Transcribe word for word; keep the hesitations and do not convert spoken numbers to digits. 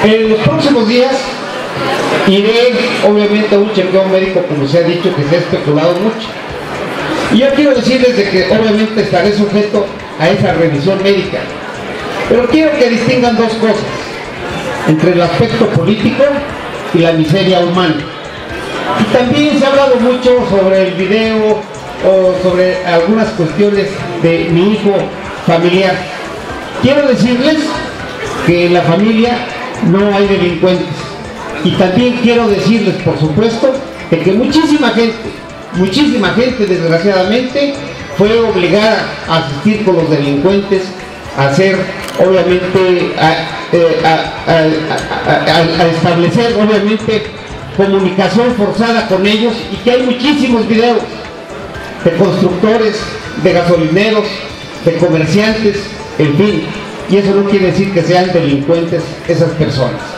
En los próximos días iré obviamente a un chequeo médico, como se ha dicho, que se ha especulado mucho. Y yo quiero decirles de que obviamente estaré sujeto a esa revisión médica. Pero quiero que distingan dos cosas, entre el aspecto político y la miseria humana. Y también se ha hablado mucho sobre el video o sobre algunas cuestiones de mi hijo familiar. Quiero decirles que en la familia no hay delincuentes. Y también quiero decirles, por supuesto, de que muchísima gente, muchísima gente desgraciadamente fue obligada a asistir con los delincuentes, a hacer, obviamente, a, a, a, a, a establecer, obviamente, comunicación forzada con ellos, y que hay muchísimos videos de constructores, de gasolineros, de comerciantes, en fin, y eso no quiere decir que sean delincuentes esas personas.